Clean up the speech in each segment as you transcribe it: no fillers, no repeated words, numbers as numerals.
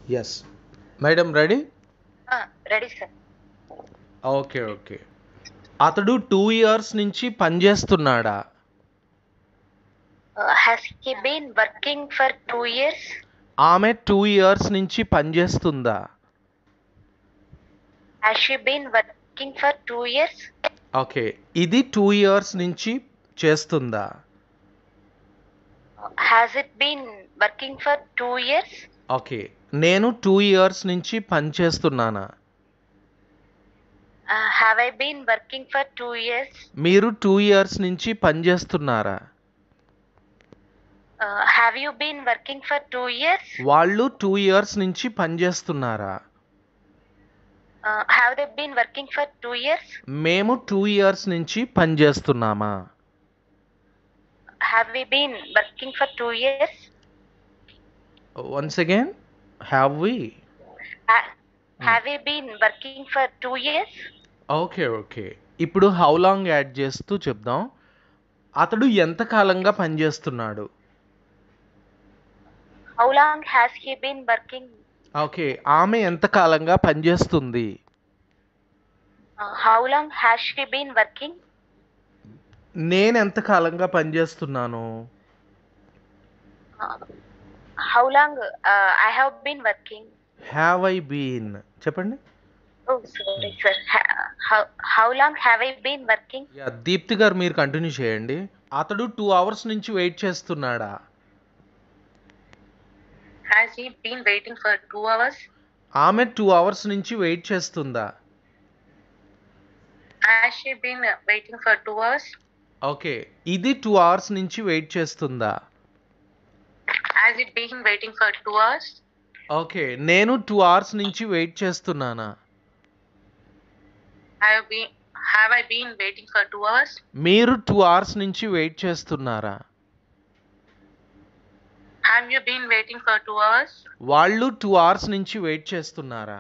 Yes madam ready. Ready sir. Okay okay. అతడు 2 years నుంచి పనిచేస్తున్నాడా? Has he been working for 2 years? ఆమె 2 years నుంచి పనిచేస్తుందా? Has she been working for 2 years? Okay, ఇది 2 years నుంచి చేస్తుందా? Has it been working for 2 years? Okay, నేను 2 years నుంచి పనిచేస్తున్నానా? Have I been working for 2 years? మీరు 2 years నుంచి పనిచేస్తున్నారా? Have you been working for 2 years? వాళ్ళు 2 years నుంచి పనిచేస్తున్నారా? Have they been working for 2 years? మేము 2 years నుంచి పనిచేస్తున్నామా? Have we been working for 2 years? Once again, have we. Have we been working for 2 years? Okay okay. ఇప్పుడు how long add చేస్తూ చెప్దాం. అతడు ఎంత కాలంగా పనిచేస్తున్నాడు? How long has he been working? Okay, ఆమె ఎంత కాలంగా పనిచేస్తుంది? How long has she been working? నేను ఎంత కాలంగా పనిచేస్తున్నాను? How long I have been working? Have I been చెప్పండి. Sorry sir. How long have I been working? Deepthi గారు మీరు కంటిన్యూ చేయండి. అతడు 2 hours నుంచి వెయిట్ చేస్తున్నాడా? Has he been waiting for 2 hours? ఆమె 2 hours నుంచి వెయిట్ చేస్తుందా? Has she been waiting for 2 hours? Okay, ఇది 2 hours నుంచి వెయిట్ చేస్తుందా? Has it been waiting for 2 hours? Okay, నేను 2 hours నుంచి వెయిట్ చేస్తున్నానా? Have I been waiting for 2 hours? మీరు 2 hours నుంచి వెయిట్ చేస్తున్నారా? Have you been waiting for 2 hours? వాళ్ళు 2 hours నుంచి వెయిట్ చేస్తున్నారా?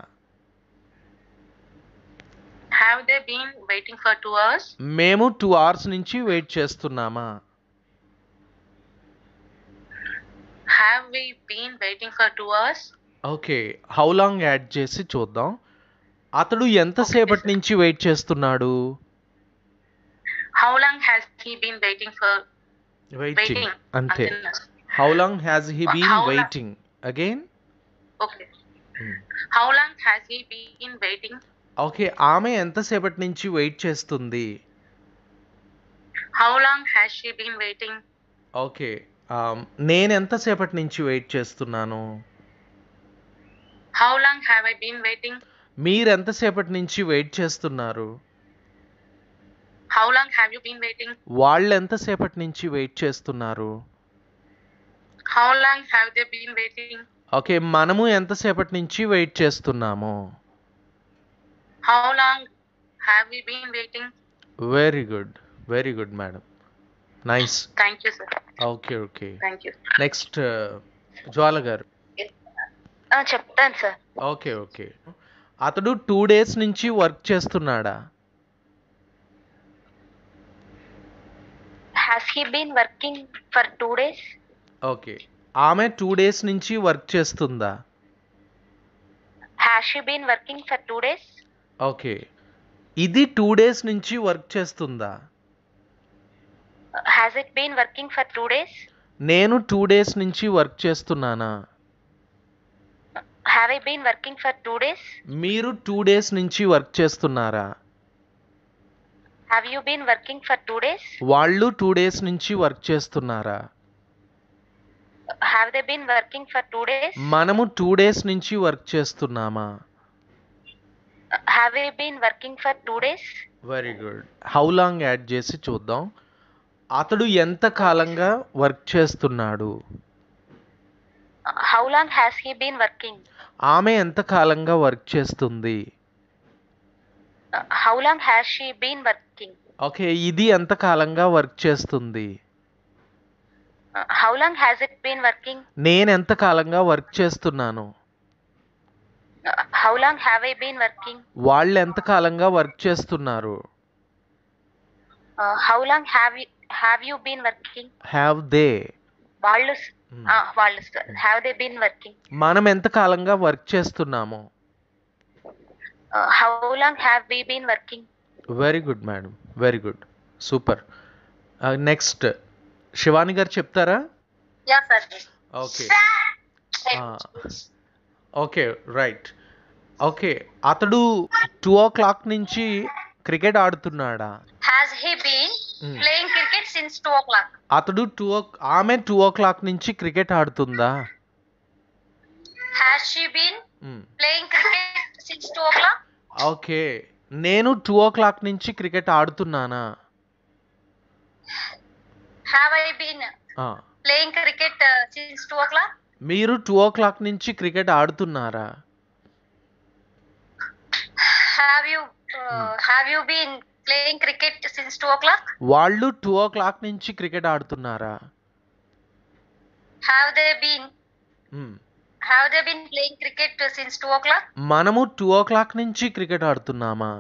Have they been waiting for 2 hours? మేము 2 hours నుంచి వెయిట్ చేస్తున్నామా? Have we been waiting for 2 hours? Okay, how long add చేసి చూద్దాం. అతడు ఎంతసేపటి నుంచి వెయిట్ చేస్తున్నాడు? How long has he been waiting for? Waiting అంతే. How long has he been waiting again? Okay. How long has he been waiting? Okay, ఆమె ఎంతసేపటి నుంచి వెయిట్ చేస్తుంది? How long has she been waiting? Okay, నేను ఎంతసేపటి నుంచి wait చేస్తున్నాను? How long have I been waiting? మీరు ఎంతసేపటి నుంచి వెయిట్ చేస్తున్నారు? How long have you been waiting? వాళ్ళు ఎంతసేపటి నుంచి వెయిట్ చేస్తున్నారు? How long have they been waiting? Okay, మనము ఎంతసేపటి నుంచి వెయిట్ చేస్తున్నాము? How long have we been waiting? Very good, very good madam, nice. Thank you sir. Okay okay. Thank you. Next Jwala గారు. చెప్తాను సార్. Okay okay. అతడు 2 days నుంచి work చేస్తున్నాడా? Has he been working for 2 days? Okay, ఆమె 2 days నుంచి work చేస్తుందా? Has she been working for 2 days? Okay, ఇది 2 days నుంచి వర్క్ చేస్తుందా? Has it been working for 2 days? నేను 2 days నుంచి వర్క్ చేస్తున్నానా? Have I been working for 2 days? మీరు 2 days నుంచి వర్క్ చేస్తున్నారా? Have you been working for 2 days? వాళ్ళు 2 days నుంచి వర్క్ చేస్తున్నారా? Have they been working for 2 days? మనము 2 days నుంచి వర్క్ చేస్తున్నామా? Have you been working for 2 days? Very good. How long add చేసి చూద్దాం. అతడు ఎంత కాలంగా వర్క్ చేస్తున్నాడు? How long has he been working? ఆమె ఎంత కాలంగా వర్క్ చేస్తుంది? How long has she been working? Okay, ఇది ఎంత కాలంగా వర్క్ చేస్తుంది? How long has it been working? నేను ఎంత కాలంగా వర్క్ చేస్తున్నాను? How long have I been working? వాళ్ళు ఎంత కాలంగా వర్క్ చేస్తున్నారు? How long have you been working? Have they? వాళ్ళు వాళ్ళు హ్యావ్ దే బీన్ వర్కింగ్. మనం ఎంత కాలంగా వర్క్ చేస్తున్నాము? How long have we been working? Very good madam, very good, super. Next Shivani గారు చెప్తారా? Yeah sir. Okay okay right. Okay, అతడు 2 o'clock నుంచి క్రికెట్ ఆడుతున్నాడా? Has he been playing cricket since 2 o'clock? అతడు ఆమె 2 o'clock నుంచి క్రికెట్ ఆడుతుందా? Has she been playing cricket since 2 o'clock? Okay, నేను 2 o'clock నుంచి క్రికెట్ ఆడుతున్నానా? Have I been playing cricket since 2 o'clock? మీరు 2 o'clock నుంచి క్రికెట్ ఆడుతున్నారా? Have you been playing cricket since 2 o'clock? వాళ్ళు 2 o'clock నుంచి క్రికెట్ ఆడుతున్నారా? Have they been playing cricket since 2 o'clock? మనము 2 o'clock నుంచి క్రికెట్ ఆడుతున్నామా?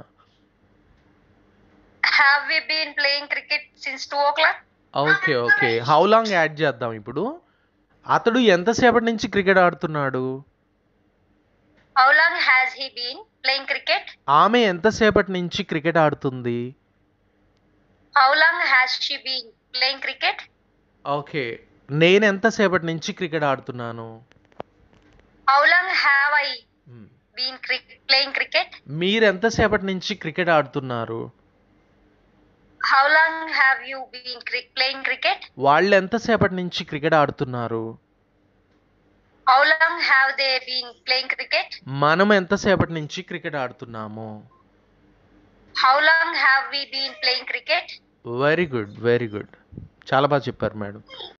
Have we been playing cricket since 2 o'clock? Okay okay, how long add చేద్దాం ఇప్పుడు. అతడు ఎంతసేపటి నుంచి క్రికెట్ ఆడుతున్నాడు? How long has he been playing cricket? ఆమె ఎంతసేపటి నుంచి క్రికెట్ ఆడుతుంది? How long has she been playing cricket? Okay, నేను ఎంతసేపటి నుంచి క్రికెట్ ఆడుతున్నాను? How long have I been playing cricket? మీరు ఎంతసేపటి నుంచి క్రికెట్ ఆడుతున్నారు? How long have you been playing cricket? వాళ్ళు ఎంతసేపటి నుంచి క్రికెట్ ఆడుతున్నారు? How long have they been playing cricket? మనం ఎంతసేపటి నుంచి క్రికెట్ ఆడుతున్నాము? How long have we been playing cricket? Very good, very good, చాలా బాగా చెప్పారు మేడం.